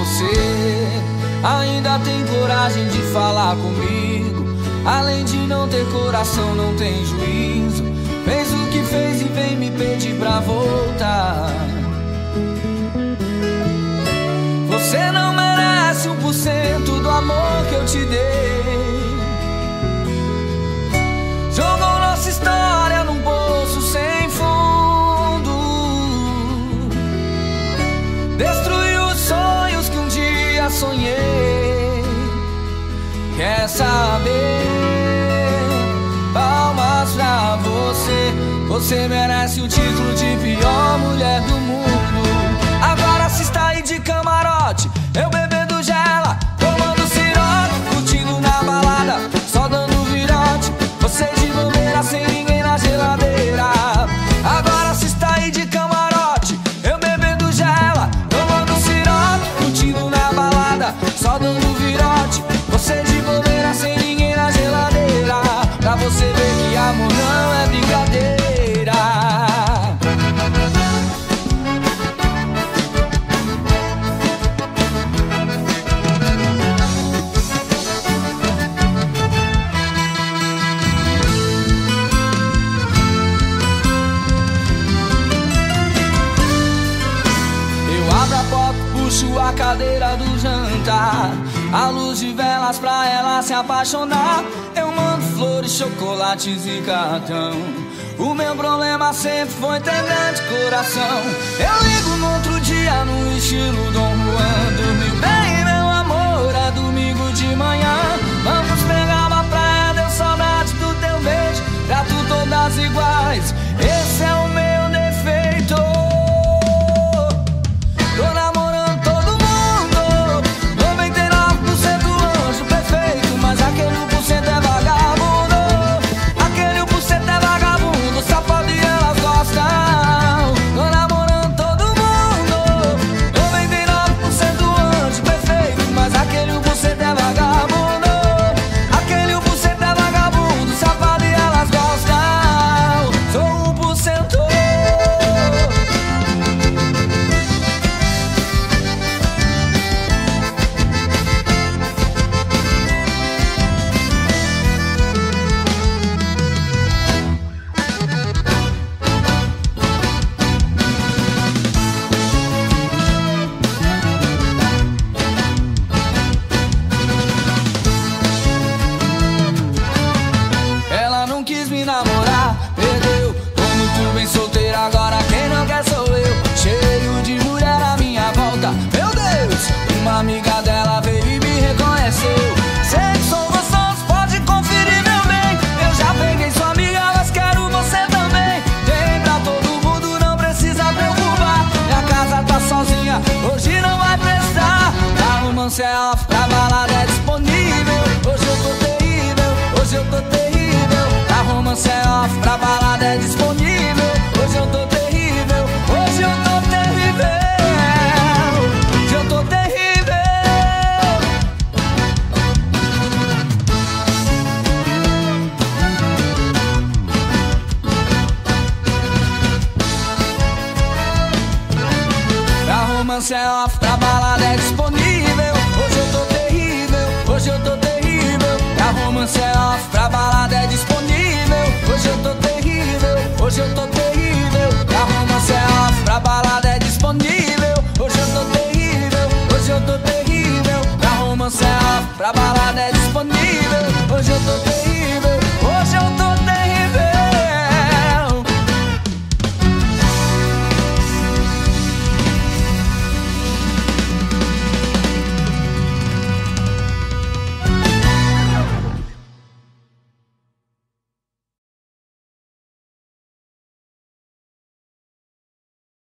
você ainda tem coragem de falar comigo. Além de não ter coração, não tem juízo. Fez o que fez e vem me pedir pra voltar. Você não merece 1% do amor que eu te dei. Jogou nossa história num poço sem fundo. Destruiu os sonhos que um dia sonhei. Quer saber? Palmas pra você. Você merece o título de pior mulher do mundo. Agora se está aí de camarote, eu bebendo gela, tomando siroque, curtindo na balada, só dando virote. Você de bobeira sem ninguém na geladeira. Agora se está aí de camarote, eu bebendo gela, tomando siroque, curtindo na balada, só dando virote. Você de bobeira sem ninguém na geladeira. Pra você ver que amor não é brincadeira. Puxo a cadeira do jantar, a luz de velas pra ela se apaixonar. Eu mando flores, chocolates e cartão. O meu problema sempre foi ter grande coração. Eu ligo no outro dia no estilo Dom Juan. Dormiu bem, meu amor, é domingo de manhã. Vamos pegar uma praia, deu saudade do teu beijo. Trato todas iguais, esse é o meu defeito. Tô namorando todo mundo, 99% anjo perfeito, mas aquele 1% é vagabundo. Aquele 1% é vagabundo, safado e elas gostam. Tô namorando todo mundo, 99% anjo perfeito, mas aquele 1% é vagabundo. Aquele 1% é vagabundo, safado e elas gostam. Sou 1%. Ela não quis me namorar, perdeu. Tô muito bem solteira agora, quem não quer sou eu. Cheio de mulher à minha volta, meu Deus. Uma amiga dela veio e me reconheceu. Sei que sou gostoso, pode conferir meu bem. Eu já peguei sua amiga, mas quero você também. Tem pra todo mundo, não precisa preocupar. Minha casa tá sozinha, hoje não vai prestar. Tá romance é off, trabalho